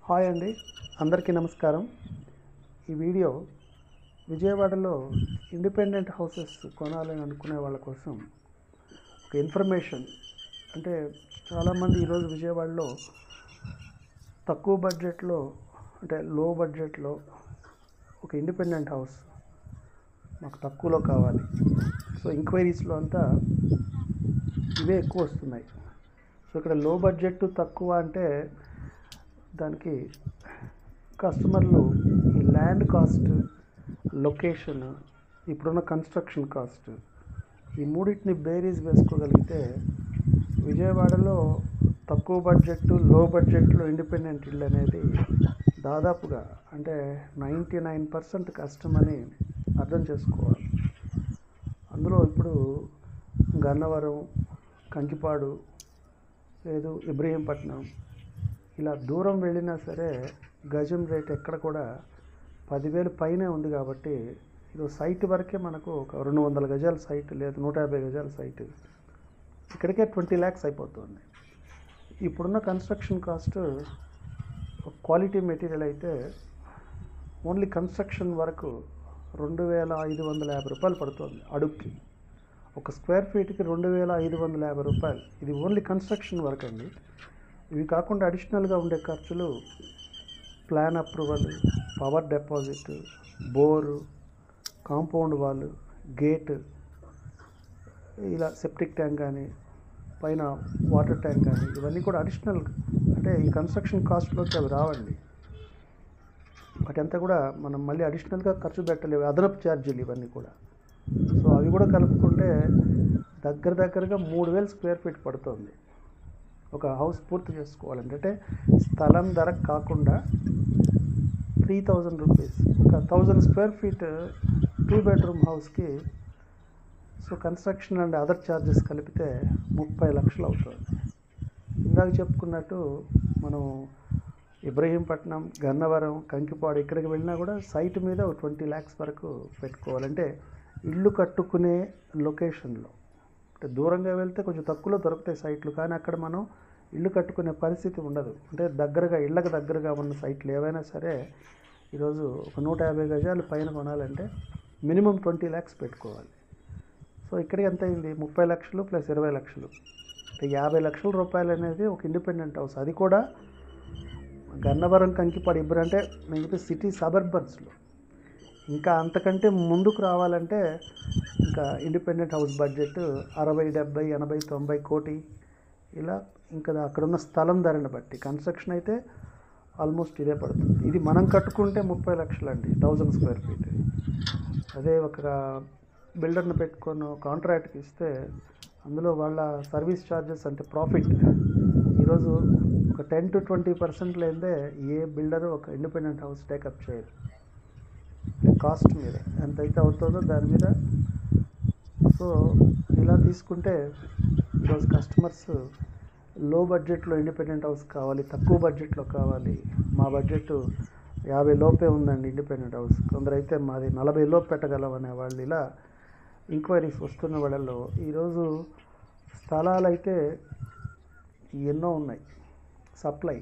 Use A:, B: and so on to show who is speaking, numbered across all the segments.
A: Hi అండి, అందరికీ నమస్కారం. ఈ వీడియో విజయవాడలో ఇండిపెండెంట్ హౌసెస్ కొనాలని అనుకునే వాళ్ళ కోసం ఒక ఇన్ఫర్మేషన్. అంటే చాలామంది ఈరోజు విజయవాడలో తక్కువ బడ్జెట్లో, అంటే లో బడ్జెట్లో ఒక ఇండిపెండెంట్ హౌస్ మాకు తక్కువలో కావాలి. సో ఎంక్వైరీస్లో అంతా ఇవే ఎక్కువ వస్తున్నాయి. సో ఇక్కడ లో బడ్జెట్ తక్కువ అంటే దానికి కస్టమర్లు ఈ ల్యాండ్ కాస్ట్, లొకేషన్, ఇప్పుడున్న కన్స్ట్రక్షన్ కాస్ట్, ఈ మూడింటిని బేరీజ్ వేసుకోగలిగితే విజయవాడలో తక్కువ బడ్జెట్, లో బడ్జెట్లో ఇండిపెండెంట్ ఇల్లు అనేది దాదాపుగా అంటే 99% కష్టమని అర్థం చేసుకోవాలి. అందులో ఇప్పుడు గన్నవరం, కంకిపాడు, లేదు ఇబ్రహీంపట్నం, ఇలా దూరం వెళ్ళినా సరే గజం రేట్ ఎక్కడ కూడా 10,000 పైనే ఉంది. కాబట్టి ఇది సైట్ వరకే మనకు ఒక 200 గజాల సైట్, లేదు 150 గజాల సైట్, ఇక్కడికే 20 lakhs అయిపోతుంది. ఇప్పుడున్న కన్స్ట్రక్షన్ కాస్ట్ క్వాలిటీ మెటీరియల్ అయితే ఓన్లీ కన్స్ట్రక్షన్ వరకు 2,550 రూపాయలు పడుతుంది అడుగుకి. ఒక స్క్వేర్ ఫీట్కి 2,550 రూపాయలు. ఇది ఓన్లీ కన్స్ట్రక్షన్ వర్క్ అండి. ఇవి కాకుండా అడిషనల్గా ఉండే ఖర్చులు plan approval, power deposit, bore, compound wall, gate, ఇలా సెప్టిక్ ట్యాంక్ కానీ పైన వాటర్ ట్యాంక్ కానీ ఇవన్నీ కూడా అడిషనల్. అంటే ఈ కన్స్ట్రక్షన్ కాస్ట్లోకి అవి రావండి. వాటి అంతా కూడా మనం మళ్ళీ అడిషనల్గా ఖర్చు పెట్టలేవు, అదనపు ఛార్జీలు ఇవన్నీ కూడా. సో అవి కూడా కలుపుకుంటే దగ్గరగా 3,000 స్క్వేర్ ఫీట్ పడుతుంది ఒక హౌస్ పూర్తి చేసుకోవాలంటే. అంటే స్థలం ధర కాకుండా 3,000 రూపీస్, ఒక 1,000 స్క్వేర్ ఫీట్ 2 bedroom హౌస్కి. So construction and other charges కలిపితే 30 లక్షలు అవుతుంది. ఇందాక చెప్పుకున్నట్టు మనం ఇబ్రహీంపట్నం, గన్నవరం, కంకిపాడు ఇక్కడికి వెళ్ళినా కూడా సైట్ మీద 20 lakhs వరకు పెట్టుకోవాలంటే ఇల్లు కట్టుకునే లొకేషన్లో. అంటే దూరంగా వెళ్తే కొంచెం తక్కువలో దొరుకుతాయి సైట్లు, కానీ అక్కడ మనం ఇల్లు కట్టుకునే పరిస్థితి ఉండదు. అంటే ఇళ్ళకి దగ్గరగా ఉన్న సైట్లు ఏవైనా సరే ఈరోజు ఒక 150 గజాలు పైన కొనాలంటే మినిమం 20 lakhs పెట్టుకోవాలి. సో ఇక్కడికి ఎంత అయింది? 30 లక్షలు ప్లస్ 20 లక్షలు, అంటే 50 లక్షల రూపాయలు అనేది ఒక ఇండిపెండెంట్ హౌస్. అది కూడా గన్నవరం, కంకిపాడు, అంటే నేను చెప్పే సిటీ సబర్బన్స్లో. ఇంకా అంతకంటే ముందుకు రావాలంటే ఇంకా ఇండిపెండెంట్ హౌస్ బడ్జెట్ 60, 70, 80, 90 కోటి ఇలా. ఇంకా అక్కడున్న స్థలం ధరని బట్టి కన్స్ట్రక్షన్ అయితే ఆల్మోస్ట్ ఇదే పడుతుంది. ఇది మనం కట్టుకుంటే 30 లక్షలు అండి, 1,000 స్క్వేర్ ఫీట్. అదే ఒక బిల్డర్ని పెట్టుకొని కాంట్రాక్ట్కి ఇస్తే అందులో వాళ్ళ సర్వీస్ ఛార్జెస్ అంటే ప్రాఫిట్ ఈరోజు ఒక 10 to 20% లేదే ఏ బిల్డరు ఒక ఇండిపెండెంట్ హౌస్ టేకప్ చేయరు. కాస్ట్ మీద ఎంతైతే అవుతుందో దాని మీద. సో ఇలా తీసుకుంటే ఈరోజు కస్టమర్స్ లో బడ్జెట్లో ఇండిపెండెంట్ హౌస్ కావాలి, తక్కువ బడ్జెట్లో కావాలి, మా బడ్జెట్ 50 లోపే ఉందండి ఇండిపెండెంట్ హౌస్, కొందరైతే మాది 40 లోపు పెట్టగలం అనే వాళ్ళు ఇలా ఎంక్వైరీస్ వస్తున్న వాళ్ళలో ఈరోజు స్థలాలు అయితే ఎన్నో ఉన్నాయి. సప్లై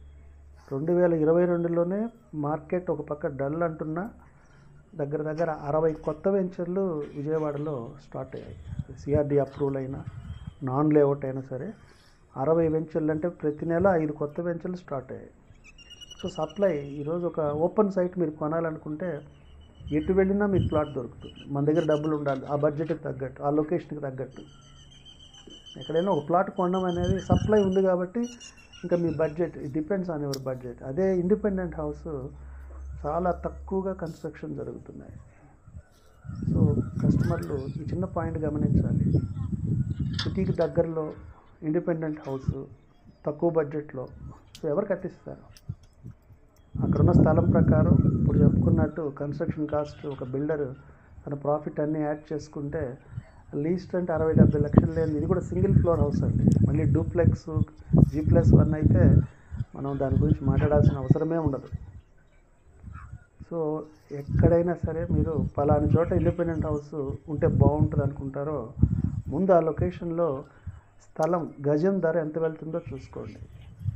A: 2022లోనే మార్కెట్ ఒక పక్క డల్ అంటున్నా దగ్గర 60 కొత్త వెంచర్లు విజయవాడలో స్టార్ట్ అయ్యాయి. సిఆర్డి అప్రూవల్ అయినా, నాన్ లేఅవుట్ అయినా సరే 60 వెంచర్లు, అంటే ప్రతి నెల 5 కొత్త వెంచర్లు స్టార్ట్ అయ్యాయి. సో సప్లై ఈరోజు ఒక ఓపెన్ సైట్ మీరు కొనాలనుకుంటే ఎటు వెళ్ళినా మీకు ప్లాట్ దొరుకుతుంది. మన దగ్గర డబ్బులు ఉండాలి, ఆ బడ్జెట్కి తగ్గట్టు, ఆ లొకేషన్కి తగ్గట్టు. ఎక్కడైనా ఒక ప్లాట్ కొనడం అనేది సప్లై ఉంది కాబట్టి ఇంకా మీ budget depends on your budget. అదే ఇండిపెండెంట్ హౌస్ చాలా తక్కువగా కన్స్ట్రక్షన్ జరుగుతున్నాయి. సో కస్టమర్లు ఈ చిన్న పాయింట్ గమనించాలి. సిటీకి దగ్గరలో ఇండిపెండెంట్ హౌస్ తక్కువ బడ్జెట్లో సో ఎవరు కట్టిస్తారు? అక్కడున్న స్థలం ప్రకారం ఇప్పుడు చెప్పుకున్నట్టు కన్స్ట్రక్షన్ కాస్ట్ ఒక బిల్డర్ తన ప్రాఫిట్ అన్నీ యాడ్ చేసుకుంటే లీస్ట్ అంటే 60-70 లక్షలు లేని. ఇది కూడా సింగిల్ ఫ్లోర్ హౌస్ అండి. మళ్ళీ డూప్లెక్స్, G+1 అయితే మనం దాని గురించి మాట్లాడాల్సిన అవసరమే ఉండదు. సో ఎక్కడైనా సరే మీరు పలానా చోట ఇండిపెండెంట్ హౌస్ ఉంటే బాగుంటుంది అనుకుంటారో ముందు ఆ లొకేషన్లో స్థలం గజం ధర ఎంత వెళ్తుందో చూసుకోండి.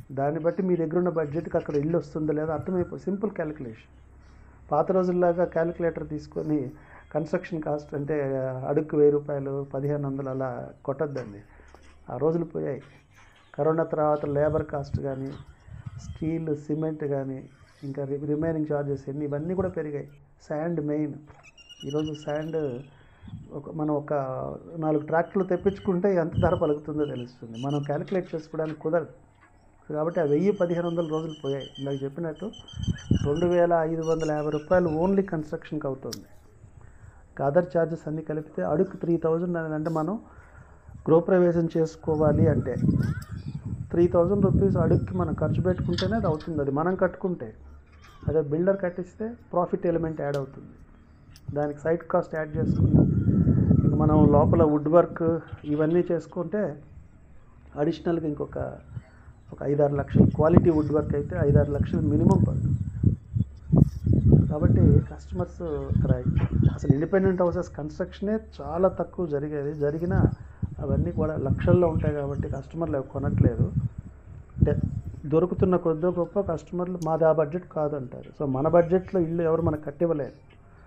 A: దాన్ని బట్టి మీ దగ్గర ఉన్న బడ్జెట్కి అక్కడ ఇల్లు వస్తుందో లేదో అర్థమైపో సింపుల్ క్యాలిక్యులేషన్. పాత రోజుల్లాగా క్యాలిక్యులేటర్ తీసుకొని కన్స్ట్రక్షన్ కాస్ట్ అంటే అడుక్కు 1000 రూపాయలు 1500 అలా కొట్టద్దండి. ఆ రోజులు పోయాయి. కరోనా తర్వాత లేబర్ కాస్ట్ కానీ, స్టీల్, సిమెంట్ కానీ, ఇంకా రిమైనింగ్ ఛార్జెస్ ఇవన్నీ కూడా పెరిగాయి. Sand main. ఈరోజు శాండ్ మనం ఒక 4 ట్రాక్టర్లు తెప్పించుకుంటే ఎంత ధర పలుకుతుందో తెలుస్తుంది. మనం క్యాలిక్యులేట్ చేసుకోవడానికి కుదరదు. కాబట్టి ఆ 1000-1500 రోజులు పోయాయి. ఇందాక చెప్పినట్టు 2550 రూపాయలు ఓన్లీ కన్స్ట్రక్షన్కి అవుతుంది. అదర్ ఛార్జెస్ అన్నీ కలిపితే అడుగు 3000 అంటే మనం గృహప్రవేశం చేసుకోవాలి అంటే 3000 రూపీస్ అడుగుకి మనం ఖర్చు పెట్టుకుంటేనే అది అవుతుంది. అది మనం కట్టుకుంటే. అదే బిల్డర్ కట్టిస్తే ప్రాఫిట్ ఎలిమెంట్ యాడ్ అవుతుంది. దానికి సైట్ కాస్ట్ యాడ్ చేసుకుని ఇంక మనం లోపల వుడ్ వర్క్ ఇవన్నీ చేసుకుంటే అడిషనల్గా ఇంకొక 5-6 లక్షలు క్వాలిటీ వుడ్ వర్క్ అయితే 5-6 లక్షలు మినిమం పడుతుంది. కాబట్టి కస్టమర్స్ ఇక్కడ అసలు ఇండిపెండెంట్ హౌసెస్ కన్స్ట్రక్షనే చాలా తక్కువ జరిగినా అవన్నీ కూడా లక్షల్లో ఉంటాయి. కాబట్టి కస్టమర్లు అవి కొనట్లేదు. దొరుకుతున్న కొద్దో గొప్ప కస్టమర్లు మాది ఆ బడ్జెట్ కాదంటారు. సో మన బడ్జెట్లో ఇల్లు ఎవరు మనకు కట్టివ్వలేరు.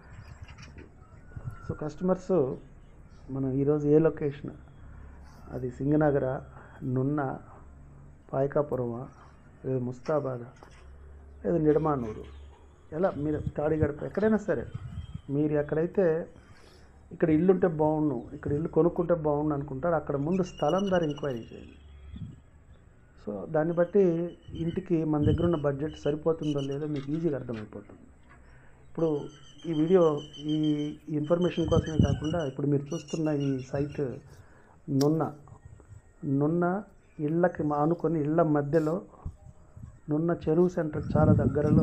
A: సో కస్టమర్స్ మనం ఈరోజు ఏ లొకేషన్, అది సింగనగర, నున్న, పాయకాపురమా, లేదా ముస్తాబాదా, లేదా నిడమానూరు, ఎలా మీరు తాడిగడప, ఎక్కడైనా సరే మీరు ఎక్కడైతే ఇక్కడ ఇల్లు ఉంటే బాగుండు, ఇక్కడ ఇల్లు కొనుక్కుంటే బాగుండు అనుకుంటారు, అక్కడ ముందు స్థలం ధర ఎంక్వైరీ చేయండి. సో దాన్ని బట్టి ఇంటికి మన దగ్గర ఉన్న బడ్జెట్ సరిపోతుందో లేదో మీకు ఈజీగా అర్థమైపోతుంది. ఇప్పుడు ఈ వీడియో ఈ ఇన్ఫర్మేషన్ కోసమే కాకుండా ఇప్పుడు మీరు చూస్తున్న ఈ సైట్ నున్న ఇళ్ళకి ఆనుకొని ఇళ్ళ మధ్యలో నున్న చెరువు సెంటర్ చాలా దగ్గరలో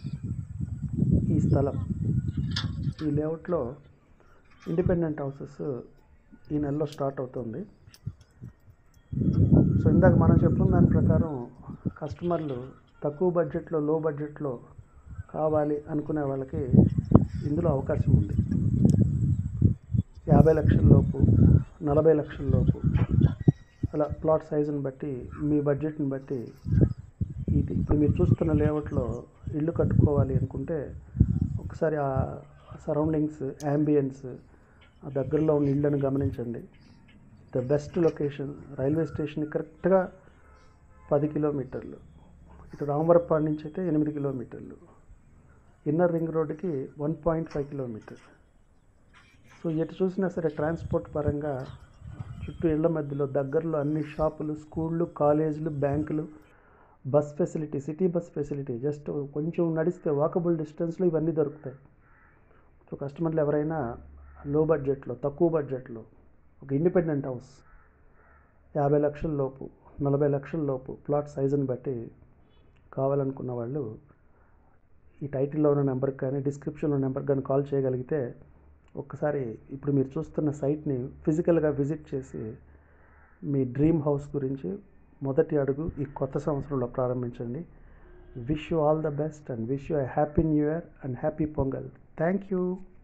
A: ఈ స్థలం. ఈ లేఅవుట్లో ఇండిపెండెంట్ హౌసెస్ ఈ నెలలో స్టార్ట్ అవుతుంది. సో ఇందాక మనం చెప్పుకున్న దాని ప్రకారం కస్టమర్లు తక్కువ బడ్జెట్లో, లో బడ్జెట్లో కావాలి అనుకునే వాళ్ళకి ఇందులో అవకాశం ఉంది. 50 లక్షల లోపు, 40 లక్షల లోపు, అలా ప్లాట్ సైజుని బట్టి మీ బడ్జెట్ని బట్టి ఇది ఇప్పుడు మీరు చూస్తున్న లేఅవుట్లో ఇల్లు కట్టుకోవాలి అనుకుంటే ఒకసారి ఆ సరౌండింగ్స్, యాంబియన్స్, ఆ దగ్గరలో ఉన్న ఇళ్ళను గమనించండి. The best location railway station కరెక్ట్గా 10 కిలోమీటర్లు, ఇటు రామవరపాడు నుంచి అయితే 8 కిలోమీటర్లు, ఇన్నర్ రింగ్ రోడ్డుకి 1.5 కిలోమీటర్. సో ఎటు చూసినా సరే ట్రాన్స్పోర్ట్ పరంగా చుట్టూ ఇళ్ల మధ్యలో దగ్గరలో అన్ని షాపులు, స్కూళ్ళు, కాలేజీలు, బ్యాంకులు, bus facility, city bus facility, just కొంచెం నడిస్తే వాకబుల్ డిస్టెన్స్లో ఇవన్నీ దొరుకుతాయి. సో కస్టమర్లు ఎవరైనా లో బడ్జెట్లో, తక్కువ బడ్జెట్లో ఒక ఇండిపెండెంట్ హౌస్ 50 లక్షల లోపు, 40 లక్షల లోపు ప్లాట్ సైజుని బట్టి కావాలనుకున్న వాళ్ళు ఈ టైటిల్లో ఉన్న నెంబర్కి కానీ, డిస్క్రిప్షన్లో నెంబర్కి కానీ కాల్ చేయగలిగితే ఒక్కసారి ఇప్పుడు మీరు చూస్తున్న సైట్ని ఫిజికల్గా విజిట్ చేసి మీ డ్రీమ్ హౌస్ గురించి మొదటి అడుగు ఈ కొత్త సంవత్సరంలో ప్రారంభించండి. Wish you all the best and wish you a happy new year and happy Pongal. Thank you.